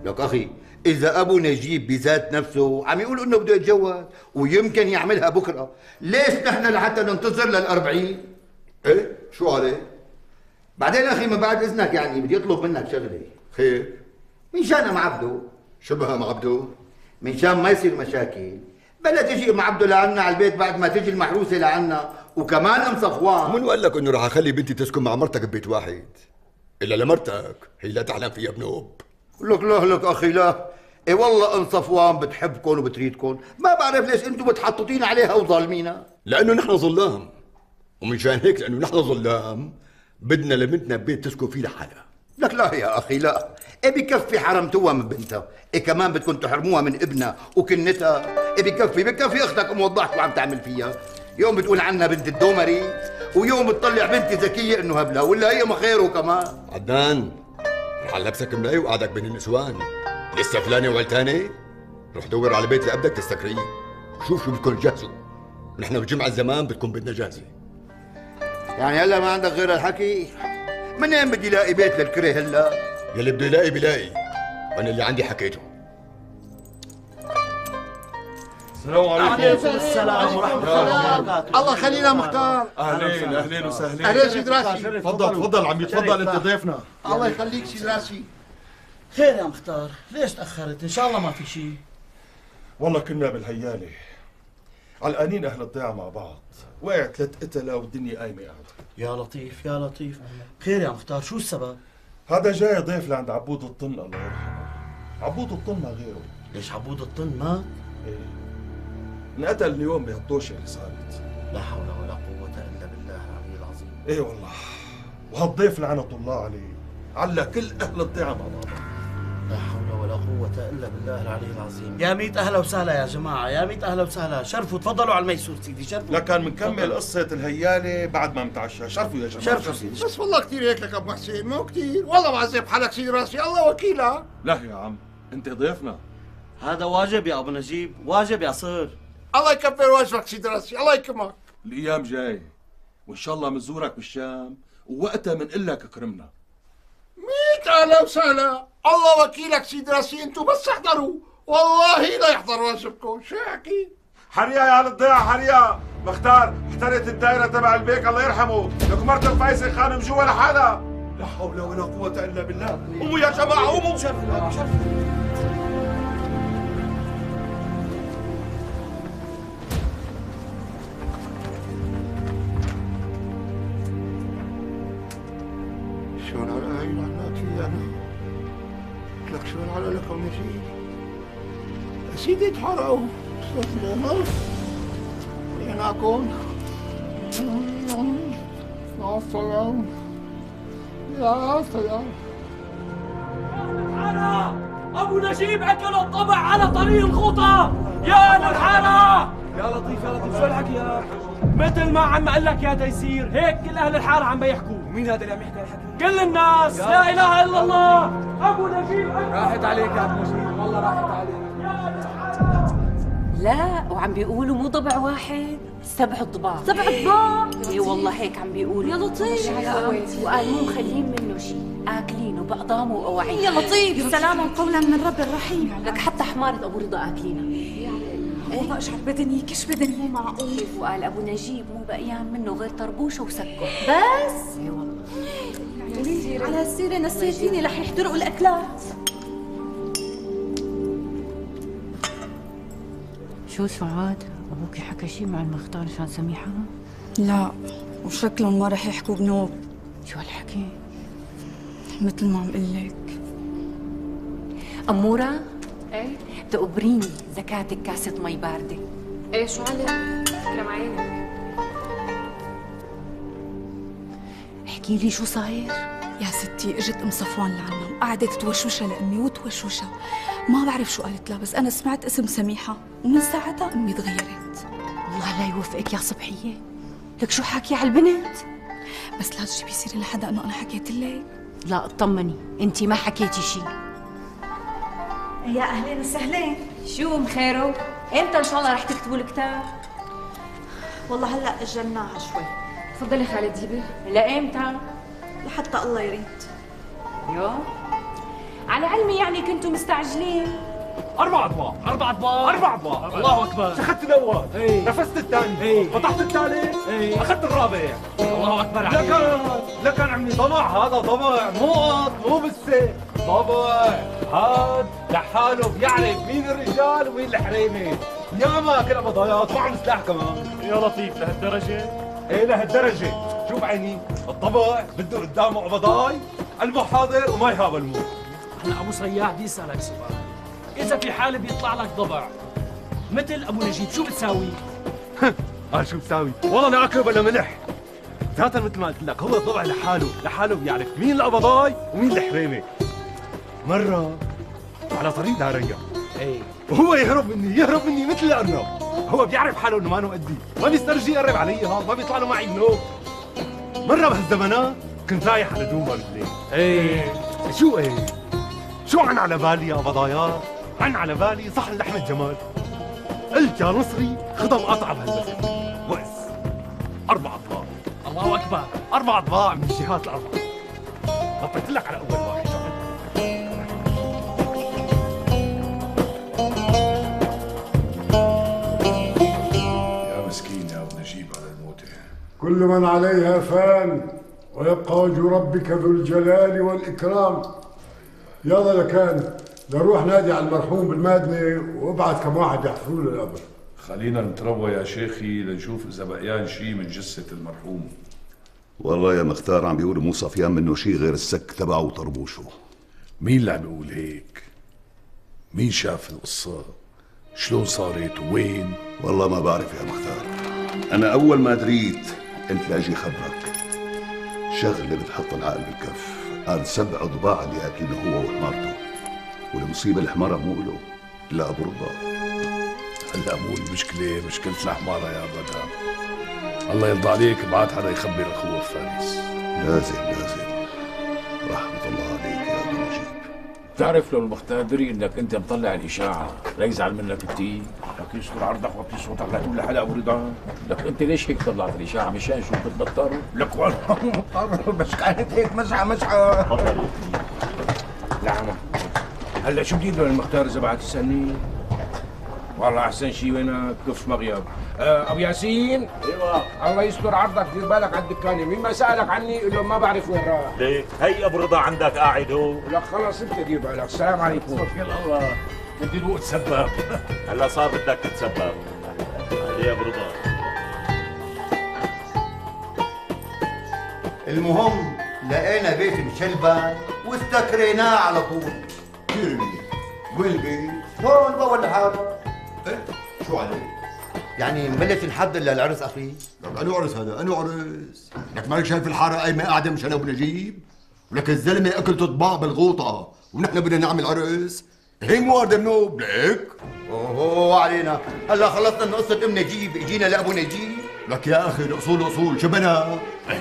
لك اخي، اذا ابو نجيب بذات نفسه عم يقول انه بده يتجوز ويمكن يعملها بكره، ليش نحن لحتى ننتظر لل40؟ ايه شو عليه؟ بعدين اخي من بعد اذنك يعني بدي اطلب منك شغله. خير؟ من شان ام عبده. شبه ام عبده؟ من شان ما يصير مشاكل بلا تجي ام عبده لعنا على البيت بعد ما تجي المحروسه لعنا، وكمان ام صفوان. من قال لك انه رح اخلي بنتي تسكن مع مرتك ببيت واحد؟ الا لمرتك هي لا تحلم فيها بنوب. لك لا لك اخي لا، اي والله ام صفوان بتحبكم وبتريدكم، ما بعرف ليش انتم متحططين عليها وظالمينها. لانه نحن ظلام، ومنشان هيك لانه نحن ظلام بدنا لبنتنا ببيت تسكن فيه لحالها. لك لا يا اخي لا، ايه بكفي حرمتوها من بنتها، ايه كمان بدكم تحرموها من ابنها وكنتها؟ ايه بكفي اختك ام وضحت وعم تعمل فيها، يوم بتقول عنها بنت الدومري ويوم بتطلع بنتي ذكيه انه هبلها، ولا هي ما خيره كمان. عدنان رح لبسك ملاي وقعدك بين النسوان، لسه فلانه وعلتانه؟ روح دور على بيت لابدك تستكريه، شوف شو بدكم تجهزوا، نحن بجمع الزمان بتكون بدنا جاهزه. يعني هلا ما عندك غير الحكي؟ منين بدي لاقي بيت للكره هلا؟ يلي بده يلاقي بلاقي، وانا اللي عندي حكيته. السلام عليكم. وعليكم السلام ورحمة الله وبركاته. الله يخلينا مختار. اهلين اهلين وسهلين. اهلين سيد راسي. تفضل عمي تفضل، انت ضيفنا. الله يخليك سيد راسي. خير يا مختار، ليش تأخرت؟ إن شاء الله ما في شيء. والله كنا بالهيالة علقانين اهل الضيعة مع بعض، وقعت 3 قتلة والدنيا قايمة قاعدة. يا لطيف يا لطيف. خير يا مختار، شو السبب؟ هذا جاي ضيف لعند عبود الطن الله يرحمه. عبود الطن ما غيره. ليش عبود الطن مات؟ ايه انقتل اليوم بهالطوشة اللي صارت. لا حول ولا قوة إلا بالله العلي العظيم. ايه والله، وهالضيف لعنة الله عليه على كل اهل الضيعة مع بعض. لا حول ولا قوة إلا بالله العلي العظيم. يا ميت أهلا وسهلا يا جماعة، يا ميت أهلا وسهلا، شرفوا تفضلوا على الميسور سيدي، شرفوا. لكن بنكمل قصة الهيالة بعد ما متعشى. شرفوا يا جماعة. شرفوا سيدي. بس والله كثير هيك لك ابو حسين، مو كثير، والله معذب حالك سيد راسي، الله وكيلها. لا يا عم، انت ضيفنا. هذا واجب يا أبو نجيب، واجب يا صهر. الله يكبر واجبك سيد راسي، الله يكرمك. الايام جاي وان شاء الله بنزورك بالشام، ووقتها بنقول لك اكرمنا. 100 اهلا وسهلا، الله وكيلك سيد راسي، انتم بس احضروا، والله لا يحضر واجبكم، شو احكي؟ حريا يا اهل الضيعة حريا. مختار احترت الدائرة تبع البيك الله يرحمه، لك مرت الفيصل خانم جوا لحالها. لا حول ولا قوة الا بالله. قوموا يا جماعة قوموا. شلون على هاي العنات في انا؟ قلت لك شلون على لكم نجيب؟ يا سيدي اتحرقوا، استغفر ويناكم؟ يا سلام يا سلام. الحارة أبو نجيب أكل الطبع على طريق الخطى. يا أهل الحارة. يا لطيف يا لطيف، شو الحكي يا؟ مثل ما عم أقول لك يا تيسير، هيك كل أهل الحارة عم بيحكوا. مين هذا اللي عم يحكي الحكي؟ كل الناس. لا إله إلا الله. أبو نجيب راحت عليك يا أبو نجيب، والله راحت عليك. لا وعم بيقولوا مو ضبع واحد، 7 ضباع. 7 ضباع؟ اي والله هيك عم بيقولوا. يا لطيف. وقال مو مخلين منه شيء، اكلينه بأقدامه وأواعيه. يا لطيف، سلاما قولا من رب رحيم. لك حتى حمارة ابو رضا اكلينها. والله اشعر بدني كش بدني، مو معقول. وقال ابو نجيب مو بقيان منه غير طربوشه وسكه بس. اي والله. على السيرة نسيتيني، رح يحترقوا الاكلات. شو سعاد؟ ابوكي حكى شي مع المختار عشان سميحه؟ لا، وشكلهم ما رح يحكوا بنوب. شو هالحكي؟ مثل ما عم قل لك. اموره، ايه تقبريني زكاتك كاسه مي بارده. ايه شو عليك؟ كرم عينك. احكي لي شو صاير؟ يا ستي اجت ام صفوان لعنا وقعدت توشوشها لامي وتوشوشها، ما بعرف شو قالت لها، بس انا سمعت اسم سميحه ومن ساعتها امي تغيرت. الله لا يوفقك يا صبحيه، لك شو حاكي على البنت؟ بس لا تجيبي سيره لحدا انه انا حكيت لك. لا اطمني، انت ما حكيتي شيء. يا اهلين وسهلين. شو مخيرو؟ امتى ان شاء الله رح تكتبوا الكتاب؟ والله هلا اجلناها شوي. تفضلي خالد جيبي. لامتى؟ لحتى الله يريد. يو على علمي يعني كنتوا مستعجلين. 4 أطباق 4 أطباق 4 أطباق. الله أكبر. أخذت الأول، نفست الثاني، فتحت الثالث، أخذت الرابع. الله أكبر عليك. لكن عمي طمع، هذا طمع، مو قط مو بالسه، طمع. هاد لحاله بيعرف مين الرجال ومين الحريمه. ياما كل قضايات معهم سلاح كمان. يا لطيف لهالدرجه؟ ايه لهالدرجه. شوف عيني، الطبع بده قدامه قبضاي، قلبه حاضر وما يهاب الموت. هلا ابو صياح بدي اسالك سؤال، اذا في حاله بيطلع لك ضبع مثل ابو نجيب شو بتساوي؟ شو بساوي؟ والله لا اكل ولا ملح. ذاتا مثل ما قلت لك، هو الضبع لحاله بيعرف مين القبضاي ومين الحريمه. مره على طريق داريا، وهو يهرب مني مثل الارنب. هو بيعرف حاله انه مانو قدي، ما بيسترجي يقرب علي، هذا ما بيطلع له معي بنوب. مره بهالزمانات كنت رايح على دوما بالليل. شو عن على بالي يا بضايات؟ عن على بالي صحن لحمة جمال. قلت يا نصري خدها مقاطعة بهالمسافة. وقس 4 أطباق. الله أكبر، 4 أطباق من الجهات الأربعة. غطيت لك على أول واحد. يا مسكين يا أبو نجيب على الموتة. كل من عليها فان ويبقى وجه ربك ذو الجلال والإكرام. يلا لكان نروح نادي على المرحوم بالمادنة وابعث كم واحد يحفروا له القبر. خلينا نتروى يا شيخي لنشوف إذا بقيان شي من جثة المرحوم. والله يا مختار عم بيقولوا مو صفيان منه شي غير السك تبعه وطربوشه. مين اللي عم بيقول هيك؟ مين شاف القصة؟ شلون صارت وين؟ والله ما بعرف يا مختار. أنا أول ما دريت قلت لاجي خبرك. شغلة بتحط العقل بالكف. قال 7 ضباع اللي قاتلينه هو وحمارته. والمصيبة الحمارة مو له إلا أبو رضا. هلا مو المشكلة مشكلة الحمارة يا بدر. الله يرضى عليك ابعت حدا يخبر أخوه فارس. لازم رحمة الله عليك يا أبو نجيب. بتعرف لو المختار دري انك انت مطلع الاشاعه لا يزعل منك كثير، لك يستر عرضك وطي صوتك لا تقول لحدا ابو رضا. لك انت ليش هيك طلعت الاشاعه؟ مشان شو كنت مضطر؟ لك والله مضطر بس كانت هيك مزحه. لا هلا شو بدي له المختار اذا بعد تسالني؟ والله احسن شيء وينك كف مغيب. ابو ياسين. ايوه. الله يستر عرضك، دير بالك على الدكانه، مين ما سالك عني قول له ما بعرف وين راح. ليه؟ هي ابو رضا عندك قاعد هو. لك خلص انت دير بالك. السلام عليكم. توكل الله. بدي بقى اتسبب. هلا صار بدك تتسبب. يا ابو رضا. المهم لقينا بيت مشلبن واستكريناه على طول. كثير منيح. وين البيت؟ هون بأول لحاله. ايه؟ شو عليه؟ يعني ملت نحضر للعرس اخي؟ لك انو عرس هذا؟ انو عرس؟ لك مالك شايف الحاره قايمه قاعده مشان ابو نجيب؟ ولك الزلمه اكلت طباع بالغوطه ونحن بدنا نعمل عرس؟ هي مو ارض النوب لك؟ اوه علينا، هلا خلصنا من قصه ام نجيب اجينا لابو نجيب؟ لك يا اخي الاصول اصول شو بنا؟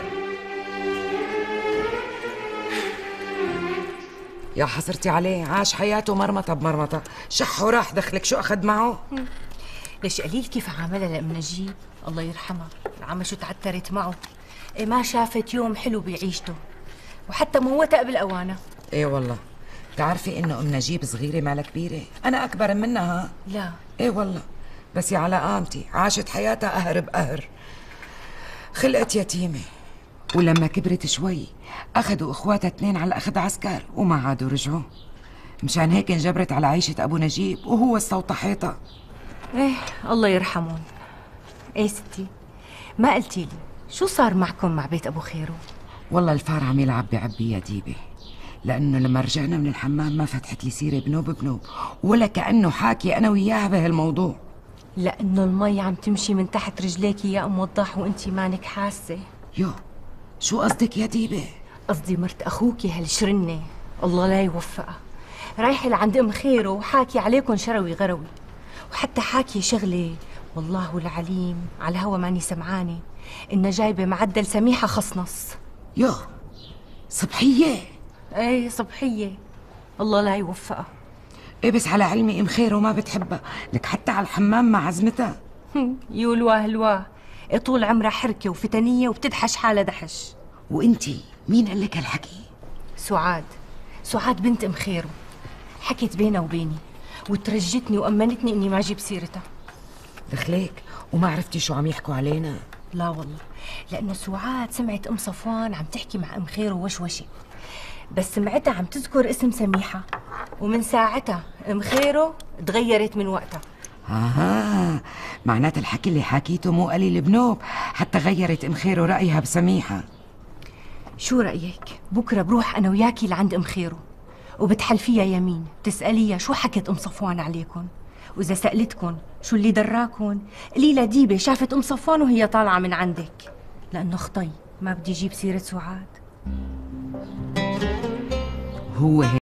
يا حسرتي عليه، عاش حياته مرمطه بمرمطه، شح وراح دخلك شو اخذ معه؟ ليش قليل كيف عاملها لأم نجيب؟ الله يرحمها، العمى شو تعترت معه، ما شافت يوم حلو بعيشته، وحتى موتها قبل أوانه. ايه والله، بتعرفي انه ام نجيب صغيره مالها كبيره، انا اكبر منها. لا ايه والله، بس يا على قامتي عاشت حياتها قهر بقهر، خلقت يتيمه، ولما كبرت شوي اخذوا اخواتها 2 على اخذ عسكر وما عادوا رجعوا، مشان هيك انجبرت على عيشه ابو نجيب وهو الصوت حيطه. ايه الله يرحمون. ايه ستي، ما قلتي لي شو صار معكم مع بيت ابو خيرو؟ والله الفار عم يلعب بعبي يا ديبه، لانه لما رجعنا من الحمام ما فتحت لي سيره بنوب ولا كانه حاكي انا وياها بهالموضوع. لانه المي عم تمشي من تحت رجليكي يا ام وضاح وانتي مانك حاسه. يو شو قصدك يا ديبه؟ قصدي مرت اخوكي هالشرنه الله لا يوفقها، رايحه لعند ام خيرو وحاكي عليكم شروي غروي، وحتى حاكي شغله والله العليم على الهوا ماني سمعانه، انها جايبه معدل سميحه خصنص. يو صبحيه؟ ايه صبحيه الله لا يوفقها. ايه بس على علمي ام خيرو ما بتحبها، لك حتى على الحمام ما عزمتها. يولواه هلواه، طول عمرها حركه وفتنيه وبتدحش حالها دحش. وانتي مين قال لك هالحكي؟ سعاد بنت ام خيرو، حكت بينها وبيني وترجتني وأمنتني إني ما أجيب سيرتها. دخليك وما عرفتي شو عم يحكوا علينا؟ لا والله، لأنه سعاد سمعت أم صفوان عم تحكي مع أم خير ووشوشة، بس سمعتها عم تذكر اسم سميحة، ومن ساعتها أم خيره تغيرت من وقتها. معنات الحكي اللي حكيته مو قليل بنوب حتى غيرت ام خيره رأيها بسميحة. شو رأيك؟ بكرة بروح أنا وياكي لعند أم خيره وبتحلفيها يمين تسأليها شو حكت أم صفوان عليكن، وإذا سألتكن شو اللي دراكن قولي لها ديبة شافت أم صفوان وهي طالعة من عندك، لأنه خطي ما بدي أجيب سيرة سعاد. هو